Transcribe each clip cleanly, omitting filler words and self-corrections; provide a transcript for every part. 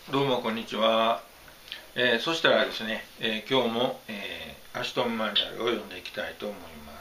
どうもこんにちは。そしたらですね、今日も、アシュトンマニュアルを読んでいきたいと思います。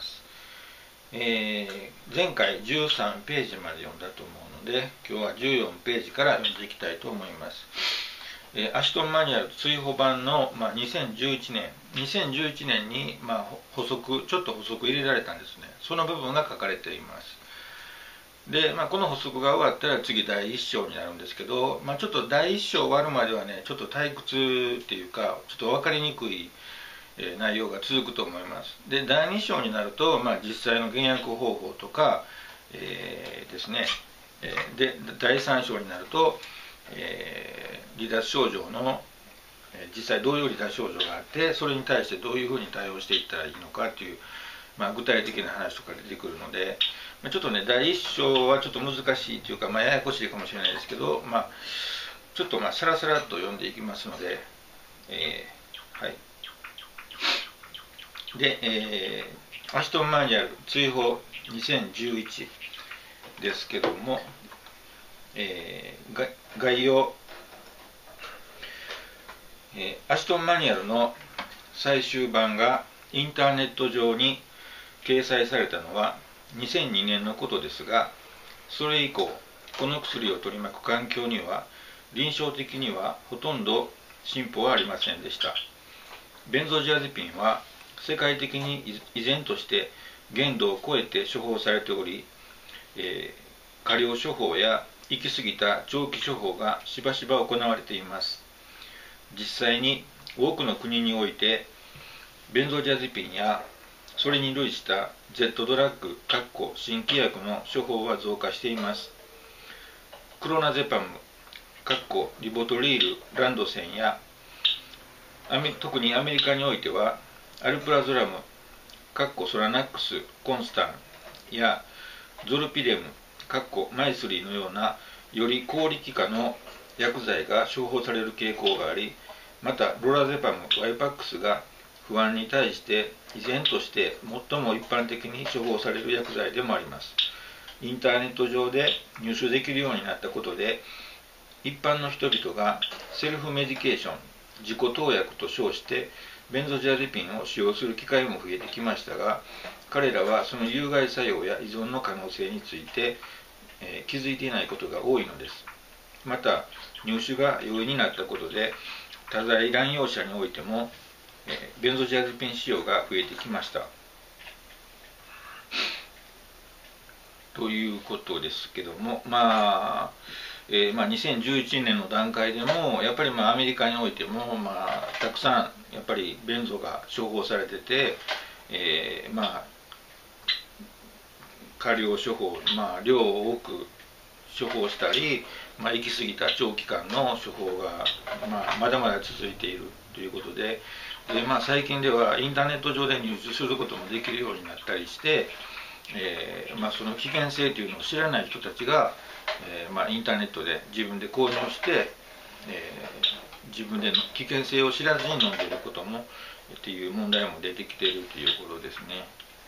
前回13ページまで読んだと思うので、今日は14ページから読んでいきたいと思います。アシュトンマニュアル追放版の、2011年に、ちょっと補足入れられたんですね。その部分が書かれています。で、この補足が終わったら次第1章になるんですけど、ちょっと第1章終わるまではね、ちょっと退屈っていうか、ちょっと分かりにくい内容が続くと思います。で、第2章になると、実際の減薬方法とか、ですね、で、第3章になると、離脱症状の、実際どういう離脱症状があって、それに対してどういうふうに対応していったらいいのかっていう、具体的な話とか出てくるので、ちょっとね、第1章はちょっと難しいというか、ややこしいかもしれないですけど、ちょっとサラサラっと読んでいきますので、はい。で、アシュトンマニュアル追放2011ですけども、概要、アシュトンマニュアルの最終版がインターネット上に掲載されたのは2002年のことですが、それ以降この薬を取り巻く環境には臨床的にはほとんど進歩はありませんでした。ベンゾジアゼピンは世界的に依然として限度を超えて処方されており、過量処方や行き過ぎた長期処方がしばしば行われています。実際に多くの国においてベンゾジアゼピンやそれに類した Z ドラッグ新規薬の処方は増加しています。クロナゼパムリボトリールランドセンや特にアメリカにおいてはアルプラゾラムソラナックスコンスタンやゾルピデムマイスリーのようなより高力化の薬剤が処方される傾向があり、またロラゼパムワイパックスが不安に対して依然として最も一般的に処方される薬剤でもあります。インターネット上で入手できるようになったことで、一般の人々がセルフメディケーション自己投薬と称してベンゾジアゼピンを使用する機会も増えてきましたが、彼らはその有害作用や依存の可能性について、気づいていないことが多いのです。また入手が容易になったことで多剤乱用者においてもベンゾジアゼピン使用が増えてきましたということですけども、2011年の段階でもやっぱりアメリカにおいてもたくさんやっぱりベンゾが処方されてて、過量処方、量を多く処方したり、行き過ぎた長期間の処方が、まだまだ続いているということで、最近ではインターネット上で入手することもできるようになったりして、その危険性というのを知らない人たちが、インターネットで自分で購入して、自分での危険性を知らずに飲んでいることもっていう問題も出てきているということですね。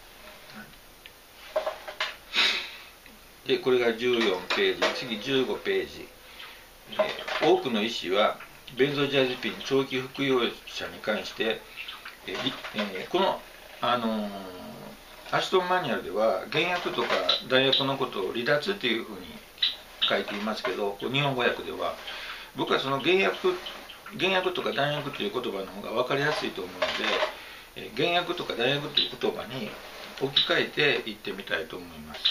でこれが14ページ、次15ページ。多くの医師はベンゾジアゼピン長期服用者に関して、この、アシュトンマニュアルでは減薬とか弾薬のことを離脱っていうふうに書いていますけど、日本語訳では僕はその減薬とか弾薬という言葉の方が分かりやすいと思うので、減薬とか弾薬という言葉に置き換えて言ってみたいと思います。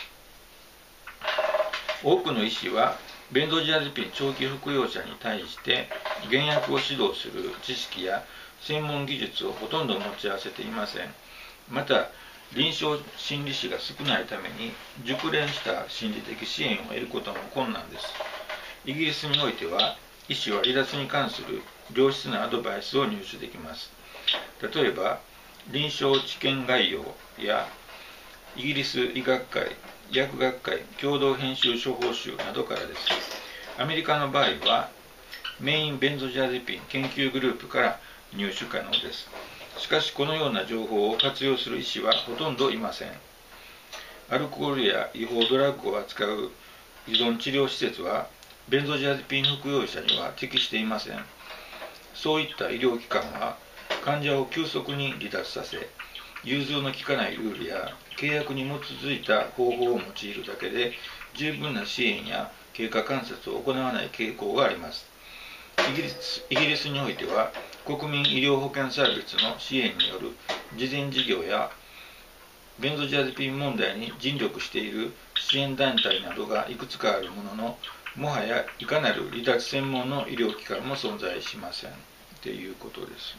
多くの医師はベンゾジアゼピン長期服用者に対して減薬を指導する知識や専門技術をほとんど持ち合わせていません。また臨床心理士が少ないために熟練した心理的支援を得ることも困難です。イギリスにおいては医師は離脱に関する良質なアドバイスを入手できます。例えば臨床知見概要やイギリス医学会薬学会共同編集処方集などからです。アメリカの場合はメインベンゾジアゼピン研究グループから入手可能です。しかしこのような情報を活用する医師はほとんどいません。アルコールや違法ドラッグを扱う依存治療施設はベンゾジアゼピン服用者には適していません。そういった医療機関は患者を急速に離脱させ、融通の利かないルールや契約に基づいた方法を用いるだけで十分な支援や経過観察を行わない傾向があります。イギリスにおいては国民医療保険サービスの支援による慈善事業やベンゾジアゼピン問題に尽力している支援団体などがいくつかあるものの、もはやいかなる離脱専門の医療機関も存在しませんっていうことです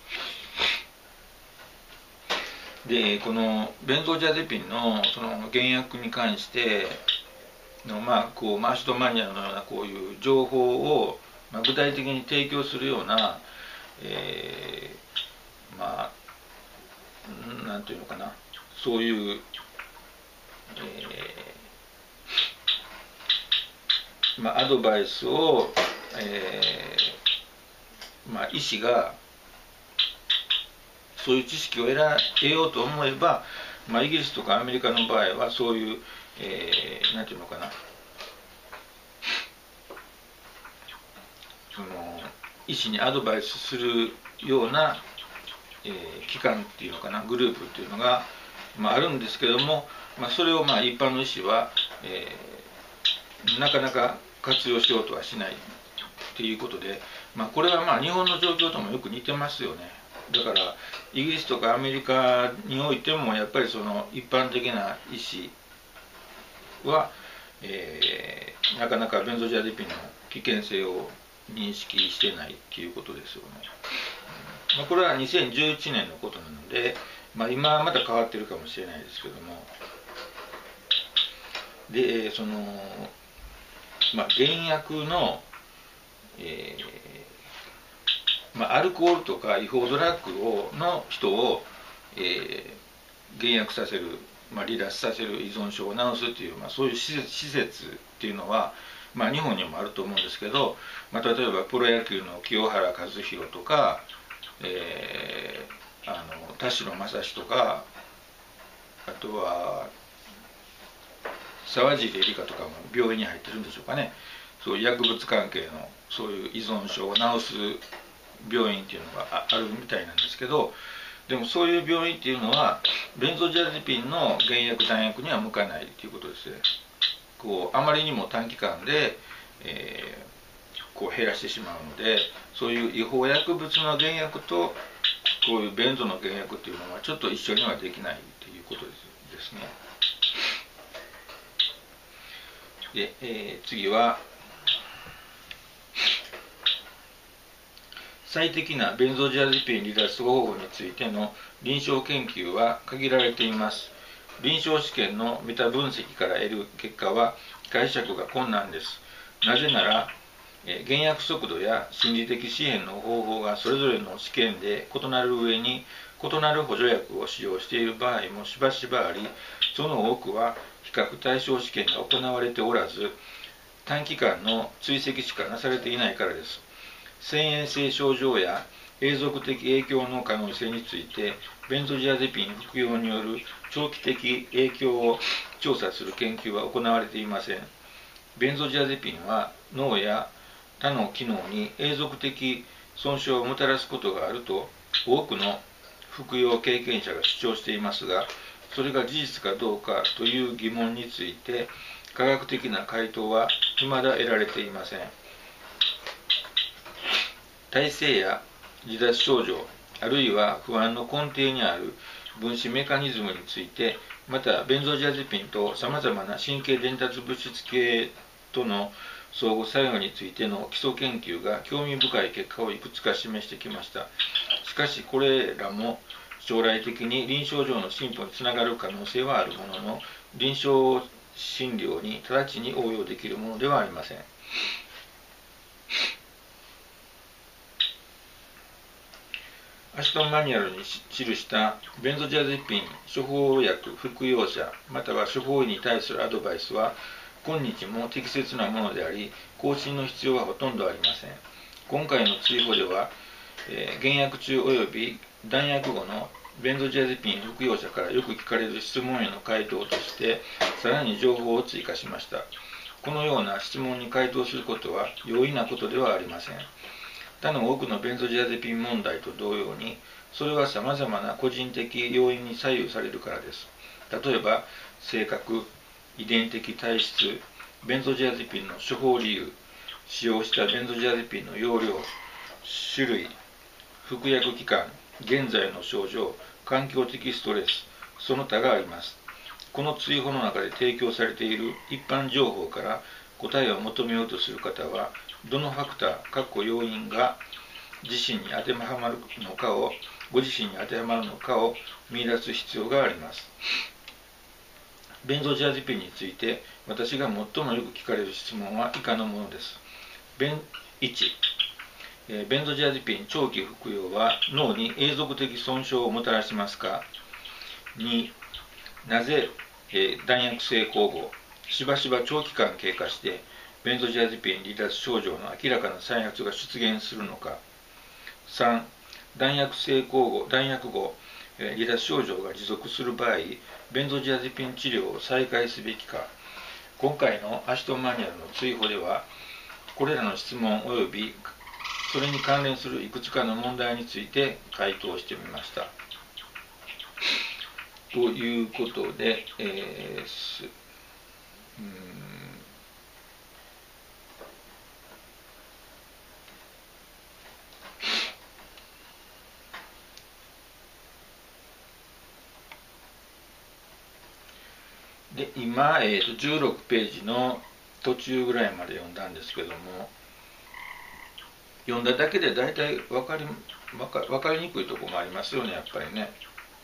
ね。で、このベンゾジアゼピンのその原薬に関してのこうマシュトマニアのようなこういう情報を具体的に提供するような、なんていうのかな、そういう、アドバイスを、医師がそういう知識を得ようと思えば、イギリスとかアメリカの場合はそういう、なんていうのかな、その医師にアドバイスするような、機関っていうのかな、グループっていうのが、あるんですけども、それを一般の医師は、なかなか活用しようとはしないっていうことで、これは日本の状況ともよく似てますよね。だからイギリスとかアメリカにおいてもやっぱりその一般的な医師は、なかなかベンゾジアゼピンの危険性を認識してないっていうことですよね。これは2011年のことなので、今はまた変わってるかもしれないですけども、でその原薬の、アルコールとか違法ドラッグの人を、減薬させる、離脱させる、依存症を治すっていう、そういう施設っていうのは、日本にもあると思うんですけど、例えばプロ野球の清原和博とか、田代正史とか、あとは沢尻エリカとかも病院に入ってるんでしょうかね。そういう薬物関係のそういう依存症を治す病院っていうのがあるみたいなんですけど、でもそういう病院っていうのはベンゾジアゼピンの原薬弾薬には向かないっていうことですね。こうあまりにも短期間で、こう減らしてしまうので、そういう違法薬物の原薬とこういうベンゾの原薬っていうのはちょっと一緒にはできないっていうことですね。で、次は最適なベンゾジアゼピン離脱方法についての臨床研究は限られています。臨床試験のメタ分析から得る結果は解釈が困難です。なぜなら、減薬速度や心理的支援の方法がそれぞれの試験で異なる上に、異なる補助薬を使用している場合もしばしばあり、その多くは比較対象試験が行われておらず、短期間の追跡しかなされていないからです。遷延性症状や永続的影響の可能性について、ベンゾジアゼピン服用による長期的影響を調査する研究は行われていません。ベンゾジアゼピンは脳や他の機能に永続的損傷をもたらすことがあると多くの服用経験者が主張していますが、それが事実かどうかという疑問について科学的な回答は未だ得られていません。耐性や離脱症状、あるいは不安の根底にある分子メカニズムについて、またベンゾジアゼピンとさまざまな神経伝達物質系との相互作用についての基礎研究が興味深い結果をいくつか示してきました。しかしこれらも将来的に臨床上の進歩につながる可能性はあるものの、臨床診療に直ちに応用できるものではありません。アシュトンマニュアルに記したベンゾジアゼピン処方薬服用者または処方医に対するアドバイスは今日も適切なものであり、更新の必要はほとんどありません。今回の追放では、減薬中及び弾薬後のベンゾジアゼピン服用者からよく聞かれる質問への回答としてさらに情報を追加しました。 このような質問に回答することは容易なことではありません。他の多くのベンゾジアゼピン問題と同様に、それはさまざまな個人的要因に左右されるからです。例えば、性格、遺伝的体質、ベンゾジアゼピンの処方理由、使用したベンゾジアゼピンの用量、種類、服薬期間、現在の症状、環境的ストレス、その他があります。この追放の中で提供されている一般情報から答えを求めようとする方は、どのファクター、要因がご自身に当てはまるのかを見出す必要があります。ベンゾジアゼピンについて私が最もよく聞かれる質問は以下のものです。1、ベンゾジアゼピン長期服用は脳に永続的損傷をもたらしますか？ 2、なぜ、弾薬性交互、しばしば長期間経過してベンゾジアゼピン離脱症状の明らかな再発が出現するのか。3、弾薬後、離脱症状が持続する場合、ベンゾジアゼピン治療を再開すべきか。今回のアシュトンマニュアルの追放では、これらの質問及びそれに関連するいくつかの問題について回答してみました。ということで、で今、16ページの途中ぐらいまで読んだんですけども、読んだだけで大体分かりにくいところもありますよね、やっぱりね。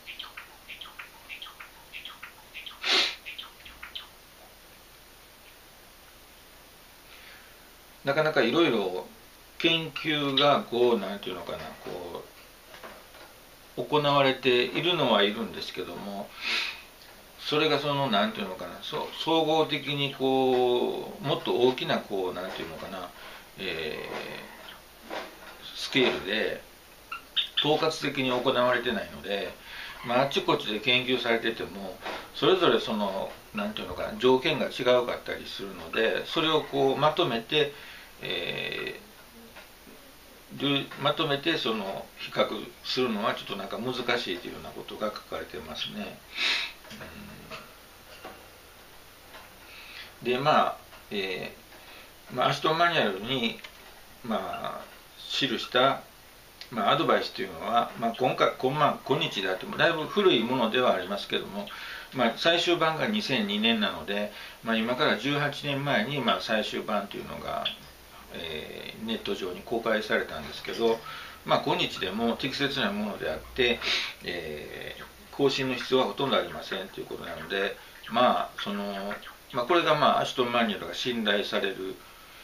なかなかいろいろ研究がなんていうのかな、行われているのはいるんですけども、それがなんていうのかな、総合的にもっと大きななんていうのかな、スケールで統括的に行われてないので、あっちこっちで研究されててもそれぞれなんていうのかな、条件が違うかったりするので、それをまとめて、比較するのはちょっとなんか難しいというようなことが書かれてますね。でアシュトンマニュアルに記したアドバイスというのは、今日であってもだいぶ古いものではありますけども、最終版が2002年なので、今から18年前に最終版というのが、ネット上に公開されたんですけど、今日でも適切なものであって、更新の必要はほとんどありませんということなので、これがアシュトンマニュアルが信頼される、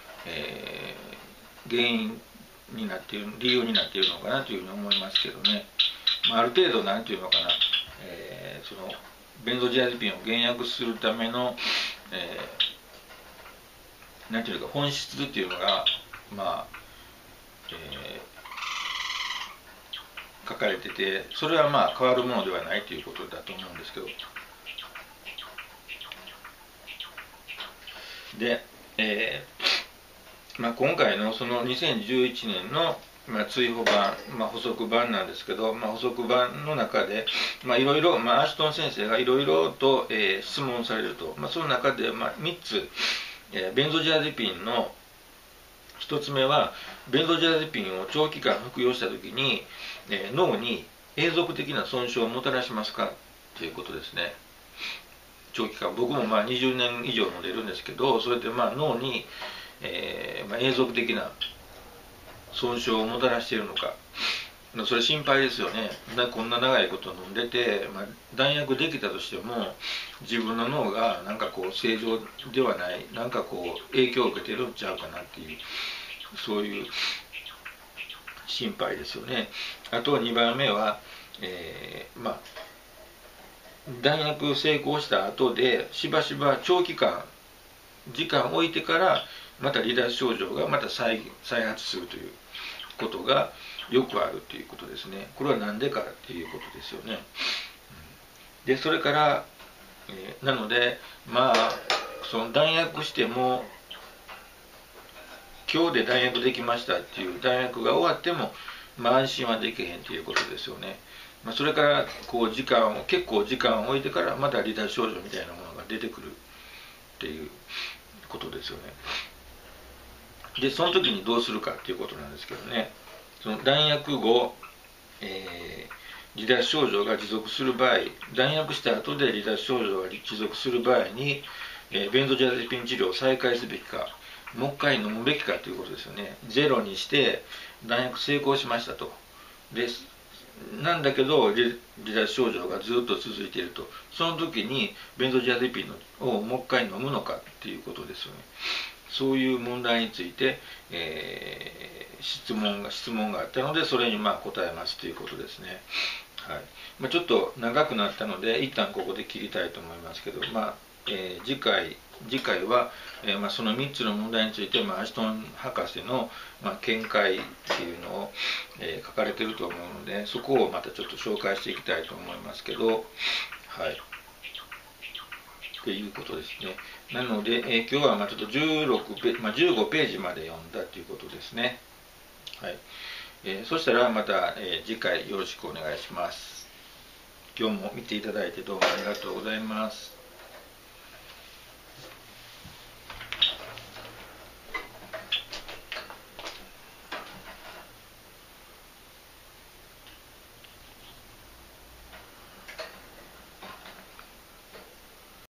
原因になっている、理由になっているのかなというふうに思いますけどね。ある程度なんていうのかな、ベンゾジアゼピンを減薬するための、なんていうか本質っていうのが書かれてて、それは変わるものではないということだと思うんですけど、で、今回のその2011年の追放版、補足版なんですけど、補足版の中でいろいろアシュトン先生がいろいろと、質問されると、その中で3つ、ベンゾジアゼピンの1つ目は、ベンゾジアゼピンを長期間服用したときに、脳に永続的な損傷をもたらしますかということですね。長期間、僕も20年以上飲んでるんですけど、それで脳に、永続的な損傷をもたらしているのか、それ心配ですよね。こんな長いこと飲んでて、弾薬できたとしても自分の脳が正常ではない、影響を受けてるんちゃうかなっていう、そういう心配ですよね。あと2番目は、弾薬成功した後でしばしば長期間時間を置いてからまた離脱症状がまた再発するということがよくあるということですね。これは何でかっていうことですよね。でそれから、なのでその弾薬しても今日で弾薬できましたっていう弾薬が終わっても、安心はできへんっていうことですよね。それからこう結構時間を置いてからまた離脱症状みたいなものが出てくるっていうことですよね。でその時にどうするかっていうことなんですけどね、その弾薬後、離脱症状が持続する場合、弾薬した後で離脱症状が持続する場合に、ベンゾジアゼピン治療を再開すべきか、もう一回飲むべきかということですよね。ゼロにして弾薬成功しましたと。でなんだけど離脱症状がずっと続いていると、その時にベンゾジアゼピンをもう一回飲むのかっていうことですよね。そういう問題について、質問があったので、それに答えますということですね。はい。ちょっと長くなったので一旦ここで切りたいと思いますけど、次回は、その3つの問題について、アシュトン博士の、見解っていうのを、書かれていると思うので、そこをまたちょっと紹介していきたいと思いますけど、はい。ということですね。なので、今日はちょっと15ページまで読んだということですね。はい。そしたらまた、次回よろしくお願いします。今日も見ていただいてどうもありがとうございます。